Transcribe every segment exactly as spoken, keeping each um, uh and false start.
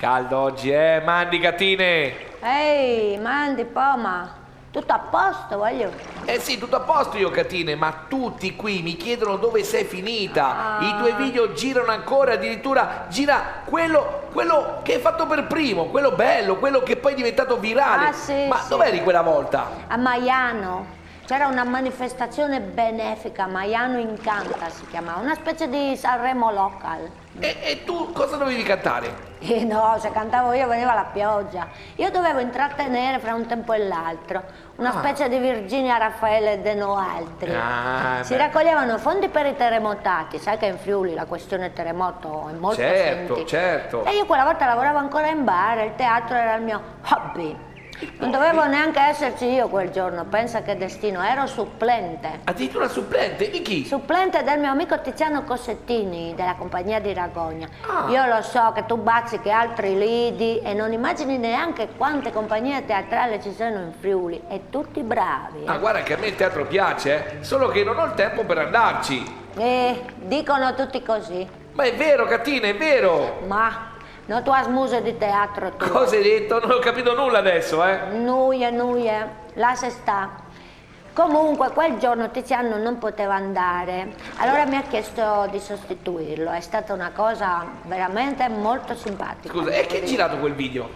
Caldo oggi, eh? Mandi, gatine! Ehi, mandi, Poma. Tutto a posto, voglio. Eh sì, tutto a posto io, Catine, ma tutti qui mi chiedono dove sei finita. Ah. I tuoi video girano ancora, addirittura gira quello, quello che hai fatto per primo, quello bello, quello che poi è diventato virale. Ah, sì, ma sì. dov'eri quella volta? A Maiano. C'era una manifestazione benefica, Maiano Incanta si chiamava, una specie di Sanremo local. E, e tu cosa dovevi cantare? Eh no, se cantavo io veniva la pioggia. Io dovevo intrattenere fra un tempo e l'altro, una Ah. specie di Virginia Raffaele de no altri. Ah, si beh. raccoglievano fondi per i terremotati, sai che in Friuli la questione terremoto è molto Certo, sentita. certo. E io quella volta lavoravo ancora in bar, il teatro era il mio hobby. Non dovevo neanche esserci io quel giorno, pensa che destino, ero supplente. Addirittura supplente? Di chi? Supplente del mio amico Tiziano Cossettini della compagnia di Ragogna. Ah. Io lo so che tu bazzichi altri lidi e non immagini neanche quante compagnie teatrali ci sono in Friuli e tutti bravi. Ah, Eh, guarda che a me il teatro piace, eh? Solo che non ho il tempo per andarci. Eh, dicono tutti così. Ma è vero, Catine, è vero. Ma non tu hai smuse di teatro tu. Cosa hai detto? Non ho capito nulla adesso, eh? Nuie, nuie, là se sta. Comunque quel giorno Tiziano non poteva andare, allora mi ha chiesto di sostituirlo, è stata una cosa veramente molto simpatica. Scusa, e chi ha girato quel video?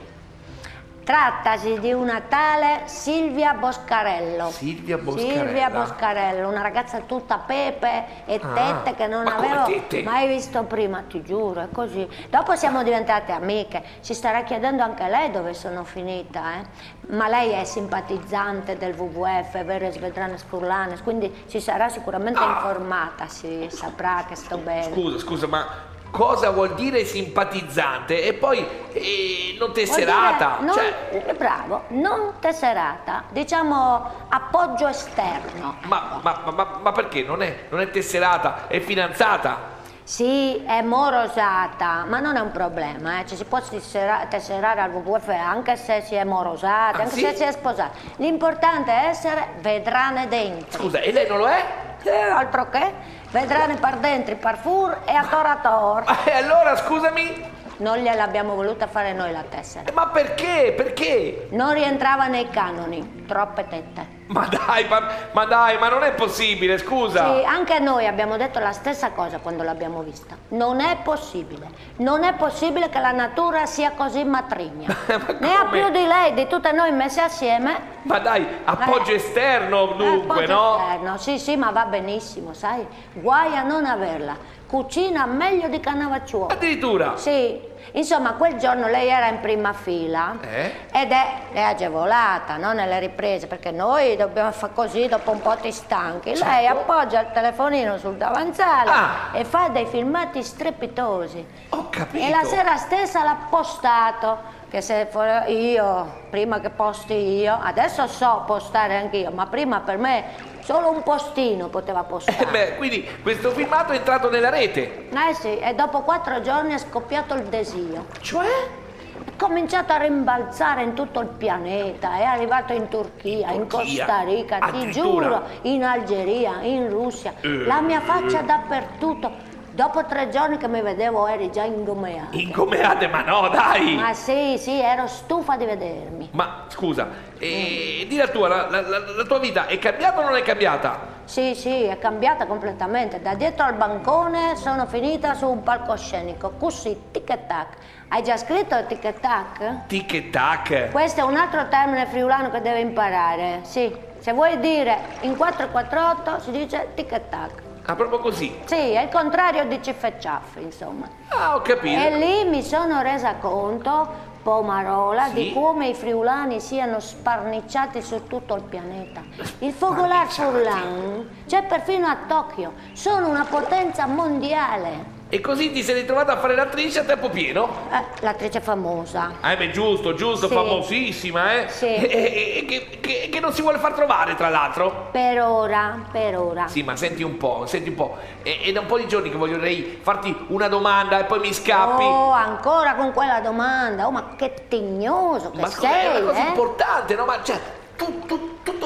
Trattasi di una tale Silvia Boscarello. Silvia Boscarella? Silvia Boscarello, una ragazza tutta pepe e Ah, tette che non ma come avevo tette? mai visto prima, ti giuro, è così. Dopo siamo diventate amiche, si starà chiedendo anche lei dove sono finita, eh? Ma lei è simpatizzante del W W F, Veres Vedranes Furlanes, quindi si sarà sicuramente Ah. informata, si saprà che sto bene. Scusa, scusa, ma cosa vuol dire simpatizzante? E poi eh, non Vuol tesserata? dire non- Cioè, Bravo, non tesserata, diciamo appoggio esterno. ma, ma, ma- ma- ma perché? Non è, non è tesserata, è fidanzata. Sì, è morosata, ma non è un problema, eh. Ci si può tessera- tesserare al W W F anche se si è morosati, Ah, anche sì? se si è sposati. L'importante è essere vedrane dentro. Scusa, e lei non lo è? Eh, altro che, vedrane par dentro, par fur e a tor a tor. Ah, e allora, scusami? Non gliel'abbiamo voluta fare noi la tessera. Ma perché? Perché? Non rientrava nei canoni, troppe tette. Ma dai, ma, ma dai, ma non è possibile, scusa. Sì, anche noi abbiamo detto la stessa cosa quando l'abbiamo vista. Non è possibile. Non è possibile che la natura sia così matrigna. Ma Ne ha come? più di lei, di tutte noi messe assieme. Ma dai, appoggio Eh. esterno dunque, Eh, no? esterno. Sì, sì, ma va benissimo, sai. Guai a non averla. Cucina meglio di Cannavacciuolo. Addirittura. Sì, insomma quel giorno lei era in prima fila Eh? ed è, è agevolata, no? Nelle riprese, perché noi dobbiamo fare così, dopo un po' ti stanchi. Lei Certo. appoggia il telefonino sul davanzale Ah. e fa dei filmati strepitosi. Ho capito. E la sera stessa l'ha postato, che se fo- io, prima che posti io, adesso so postare anch'io, ma prima per me solo un postino poteva postare. Eh beh, quindi questo filmato è entrato nella rete. Eh sì, e dopo quattro giorni è scoppiato il desio. Cioè? È cominciato a rimbalzare in tutto il pianeta, è arrivato in Turchia, in, Turchia? Costa Rica, ti Addirittura? giuro, in Algeria, in Russia, Eh. la mia faccia dappertutto. Dopo tre giorni che mi vedevo eri già ingomeata. Ingomeate, ma no, dai! Ma sì, sì, ero stufa di vedermi. Ma scusa, eh, di la tua, la, la- la- la tua vita è cambiata o non è cambiata? Sì, sì, è cambiata completamente. Da dietro al bancone sono finita su un palcoscenico, così, tic e tac. Hai già scritto tic e tac? Tic e tac. Questo è un altro termine friulano che deve imparare. Sì, se vuoi dire in quattro quattro otto si dice tic e tac. Ah, proprio così. Sì, è il contrario di ciff e ciaff, insomma. Ah, ho capito. E lì mi sono resa conto, Pomarola, Sì? di come i friulani siano sparnicciati su tutto il pianeta. Il fogolar Sparnicciati? furlan c'è perfino a Tokyo, sono una potenza mondiale. E così ti sei ritrovata a fare l'attrice a tempo pieno? Eh, l'attrice famosa. Eh beh, giusto, giusto, Sì. famosissima, eh? Sì. E, e- e che, che- che non si vuole far trovare, tra l'altro. Per ora, per ora. Sì, ma senti un po', senti un po'. È, è da un po' di giorni che vorrei farti una domanda e poi mi scappi. Oh, ancora con quella domanda. Oh, ma che tignoso che ma scusa, sei, è una cosa eh? importante, no? Ma cioè, tu- tu- tutto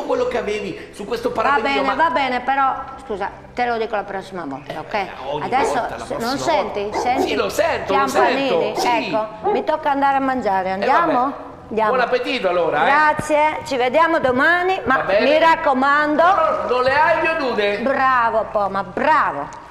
quello che avevi su questo Va parapendio. bene, ma... va bene, però scusa, te lo dico la prossima volta, ok? Eh, ogni Adesso volta, la se- prossima non senti? volta. Senti? Sì, lo sento, lo Campanini, sento, sì. ecco, mi tocca andare a mangiare, Eh, andiamo? vabbè. Andiamo. Buon appetito allora, eh. Grazie, ci vediamo domani, ma Va bene. mi raccomando. No, no, non le hai più nude? Bravo Poma, bravo.